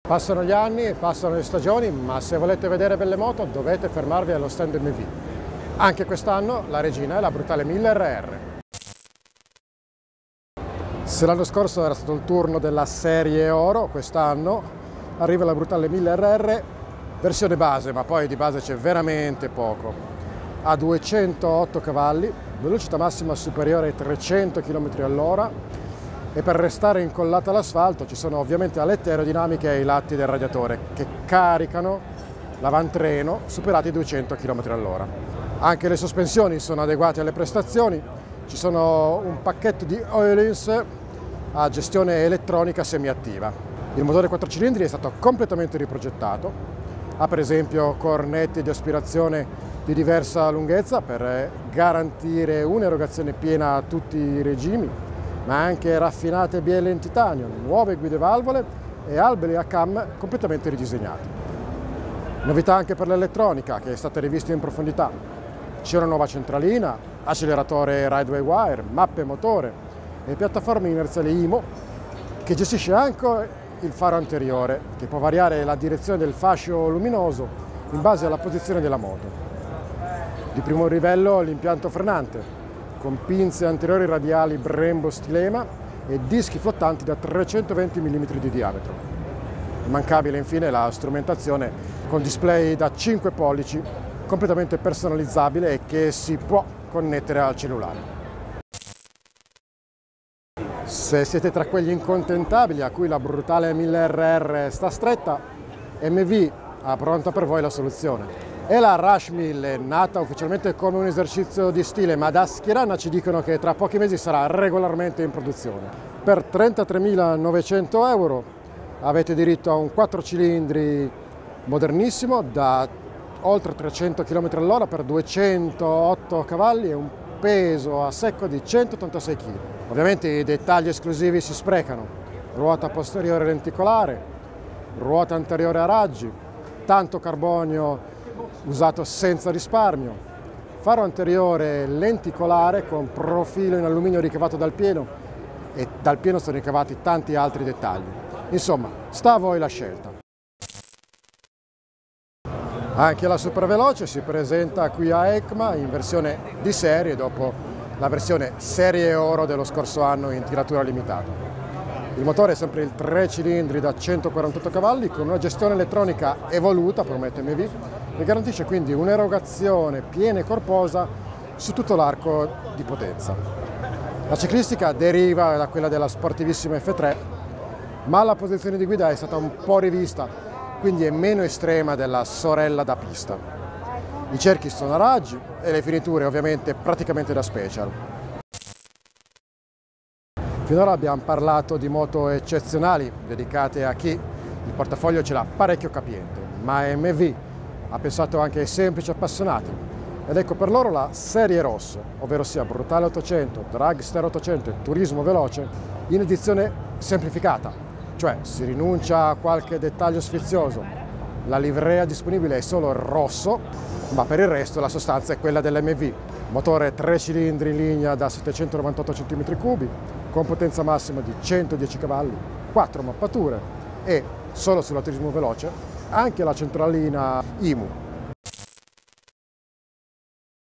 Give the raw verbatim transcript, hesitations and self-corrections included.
Passano gli anni, passano le stagioni, ma se volete vedere belle moto dovete fermarvi allo stand M V. Anche quest'anno la regina è la Brutale mille R R. Se l'anno scorso era stato il turno della serie oro, quest'anno arriva la Brutale mille R R versione base, ma poi di base c'è veramente poco. Ha duecentootto cavalli, velocità massima superiore ai trecento chilometri all'ora e per restare incollata all'asfalto ci sono ovviamente alette aerodinamiche ai lati del radiatore che caricano l'avantreno superati i duecento chilometri all'ora. Anche le sospensioni sono adeguate alle prestazioni, ci sono un pacchetto di Öhlins a gestione elettronica semiattiva. Il motore quattro cilindri è stato completamente riprogettato, ha per esempio cornetti di aspirazione di diversa lunghezza per garantire un'erogazione piena a tutti i regimi, ma anche raffinate bielle in titanio, nuove guide valvole e alberi a cam completamente ridisegnati. Novità anche per l'elettronica, che è stata rivista in profondità. C'è una nuova centralina, acceleratore ride wire, mappe motore e piattaforme inerziali I M O, che gestisce anche il faro anteriore, che può variare la direzione del fascio luminoso in base alla posizione della moto. Di primo livello l'impianto frenante, con pinze anteriori radiali Brembo stilema e dischi flottanti da trecentoventi millimetri di diametro. Immancabile infine la strumentazione con display da cinque pollici, completamente personalizzabile e che si può connettere al cellulare. Se siete tra quegli incontentabili a cui la Brutale mille R R sta stretta, M V ha pronta per voi la soluzione. È la Rush mille, nata ufficialmente come un esercizio di stile, ma da Schirana ci dicono che tra pochi mesi sarà regolarmente in produzione. Per trentatremilanovecento euro avete diritto a un quattro cilindri modernissimo da oltre trecento chilometri all'ora per duecentootto cavalli e un peso a secco di centottantasei chili. Ovviamente i dettagli esclusivi si sprecano: ruota posteriore lenticolare, ruota anteriore a raggi, tanto carbonio usato senza risparmio, faro anteriore lenticolare con profilo in alluminio ricavato dal pieno e dal pieno sono ricavati tanti altri dettagli. Insomma, sta a voi la scelta. Anche la superveloce si presenta qui a EICMA in versione di serie dopo la versione serie oro dello scorso anno in tiratura limitata. Il motore è sempre il tre cilindri da centoquarantotto cavalli con una gestione elettronica evoluta, promette M V, che garantisce quindi un'erogazione piena e corposa su tutto l'arco di potenza. La ciclistica deriva da quella della sportivissima F tre, ma la posizione di guida è stata un po' rivista, quindi è meno estrema della sorella da pista. I cerchi sono a raggi e le finiture ovviamente praticamente da special. Finora abbiamo parlato di moto eccezionali dedicate a chi il portafoglio ce l'ha parecchio capiente, ma M V ha pensato anche ai semplici appassionati ed ecco per loro la serie rosso, ovvero sia Brutale ottocento, Dragster ottocento e Turismo veloce in edizione semplificata, cioè si rinuncia a qualche dettaglio sfizioso. La livrea disponibile è solo il rosso, ma per il resto la sostanza è quella dell'M V. Motore tre cilindri in linea da settecentonovantotto centimetri cubi, con potenza massima di centodieci cavalli, quattro mappature e, solo sulla Turismo veloce, anche la centralina I M U.